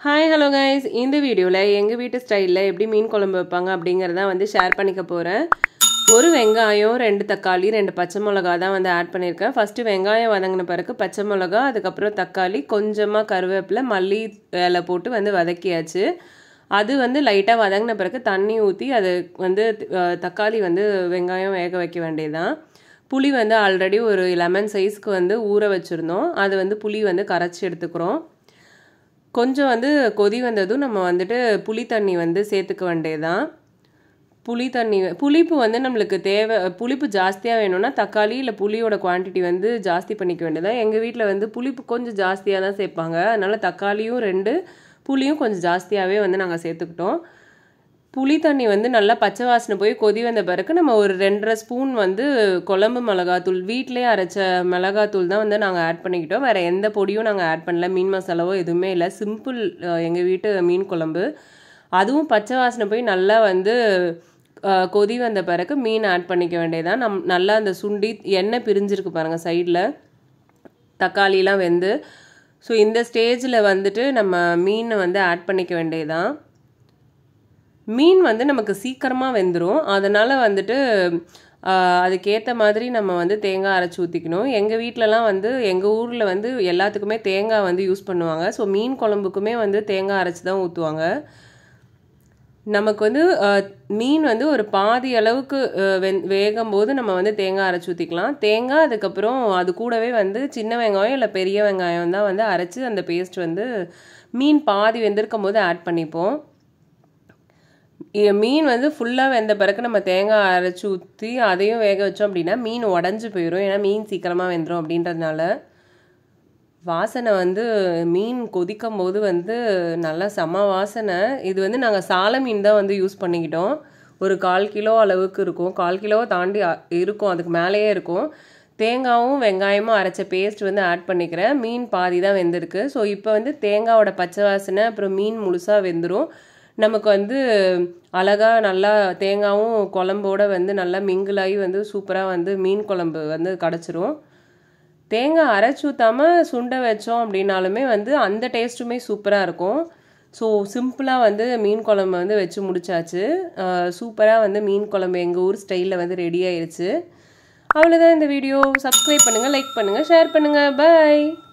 Hi hello guys, இந்த வீடியோவில் எங்கள் வீட்டு ஸ்டைலில் எப்படி மீன் குழம்பு வைப்பாங்க அப்படிங்கிறத வந்து ஷேர் பண்ணிக்க போகிறேன். ஒரு வெங்காயம், 2 தக்காளி, 2 பச்சை மிளகா தான் வந்து ஆட் பண்ணியிருக்கேன். ஃபஸ்ட்டு வெங்காயம் வதங்கின பிறகு பச்சை மிளகா, அதுக்கப்புறம் தக்காளி, கொஞ்சமாக கருவேப்பிலை, மல்லி இலை போட்டு வந்து வதக்கியாச்சு. அது வந்து லைட்டாக வதங்கின பிறகு தண்ணி ஊற்றி அது வந்து தக்காளி வந்து வெங்காயம் வேக வைக்க வேண்டியதுதான். புளி வந்து ஆல்ரெடி ஒரு லெமன் சைஸ்க்கு வந்து ஊற வச்சுருந்தோம். அது வந்து புளி வந்து கரைச்சி எடுத்துக்கிறோம். கொஞ்சம் வந்து கொதி வந்ததும் நம்ம வந்துட்டு புளி தண்ணி வந்து சேர்த்துக்க வேண்டியதுதான். புளிப்பு வந்து நம்மளுக்கு தேவை, புளிப்பு ஜாஸ்தியாக வேணும்னா தக்காளி இல்லை புளியோட குவான்டிட்டி வந்து ஜாஸ்தி பண்ணிக்க வேண்டியதான். எங்கள் வீட்டில் வந்து புளிப்பு கொஞ்சம் ஜாஸ்தியாக தான் சேர்ப்பாங்க. அதனால் தக்காளியும் 2, புளியும் கொஞ்சம் ஜாஸ்தியாகவே வந்து நாங்கள் சேர்த்துக்கிட்டோம். புளி தண்ணி வந்து நல்லா பச்சை வாசனை போய் கொதி வந்த பிறகு நம்ம ஒரு 2.5 ஸ்பூன் வந்து குழம்பு மிளகாத்தூள், வீட்டிலே அரைச்ச மிளகாத்தூள் தான் வந்து நாங்கள் ஆட் பண்ணிக்கிட்டோம். வேறு எந்த பொடியும் நாங்கள் ஆட் பண்ணல, மீன் மசாலாவோ எதுவுமே இல்லை. சிம்பிள் எங்கள் வீட்டு மீன் குழம்பு. அதுவும் பச்சை வாசனை போய் நல்லா வந்து கொதி வந்த பிறகு மீன் ஆட் பண்ணிக்க வேண்டியதான். நல்லா அந்த சுண்டி எண்ணெய் பிரிஞ்சிருக்கு பாருங்கள் சைடில், தக்காளிலாம் வெந்து. ஸோ இந்த ஸ்டேஜில் வந்துட்டு நம்ம மீனை வந்து ஆட் பண்ணிக்க வேண்டியதான். மீன் வந்து நமக்கு சீக்கிரமாக வெந்துடும். அதனால் வந்துட்டு அதுக்கேற்ற மாதிரி நம்ம வந்து தேங்காய் அரைச்சி ஊற்றிக்கணும். எங்கள் வீட்டிலலாம் வந்து எங்கள் ஊரில் வந்து எல்லாத்துக்குமே தேங்காய் வந்து யூஸ் பண்ணுவாங்க. ஸோ மீன் குழம்புக்குமே வந்து தேங்காய் அரைச்சி தான் ஊற்றுவாங்க. நமக்கு வந்து மீன் வந்து ஒரு பாதி அளவுக்கு வேகும்போது நம்ம வந்து தேங்காய் அரைச்சி ஊற்றிக்கலாம். தேங்காய் அதுக்கப்புறம் அது கூடவே வந்து சின்ன வெங்காயம் இல்லை பெரிய வெங்காயம் தான் வந்து அரைச்சி அந்த பேஸ்ட் வந்து மீன் பாதி வெந்திருக்கும் போது ஆட் பண்ணிப்போம். மீன் வந்து ஃபுல்லாக வெந்த பிறகு நம்ம தேங்காய் அரைச்சி ஊற்றி அதையும் வேக வச்சோம் அப்படின்னா மீன் உடஞ்சி போயிடும். ஏன்னா மீன் சீக்கிரமாக வெந்துடும் அப்படின்றதுனால. வாசனை வந்து மீன் கொதிக்கும் போது வந்து நல்லா செம வாசனை. இது வந்து நாங்கள் சால மீன் தான் வந்து யூஸ் பண்ணிக்கிட்டோம். ஒரு 1/4 கிலோ அளவுக்கு இருக்கும், 1/4 கிலோவை தாண்டி இருக்கும், அதுக்கு மேலேயே இருக்கும். தேங்காயும் வெங்காயமும் அரைச்ச பேஸ்ட் வந்து ஆட் பண்ணிக்கிறேன். மீன் பாதி தான் வெந்திருக்கு. ஸோ இப்போ வந்து தேங்காயோட பச்சை வாசனை அப்புறம் மீன் முழுசாக வெந்துடும். நமக்கு வந்து அழகாக நல்லா தேங்காயும் குழம்போட வந்து நல்லா மிங்கிளாகி வந்து சூப்பராக வந்து மீன் குழம்பு வந்து கிடச்சிரும். தேங்காய் அரைச்சி ஊற்றாமல் சுண்டை வச்சோம் அப்படின்னாலுமே வந்து அந்த டேஸ்ட்டுமே சூப்பராக இருக்கும். ஸோ சிம்பிளாக வந்து மீன் குழம்பு வந்து வச்சு முடிச்சாச்சு. சூப்பராக வந்து மீன் குழம்பு எங்கள் ஊர் ஸ்டைலில் வந்து ரெடி ஆயிடுச்சு. அவ்வளோதான் இந்த வீடியோ. சப்ஸ்கிரைப் பண்ணுங்கள், லைக் பண்ணுங்கள், ஷேர் பண்ணுங்கள். பாய்.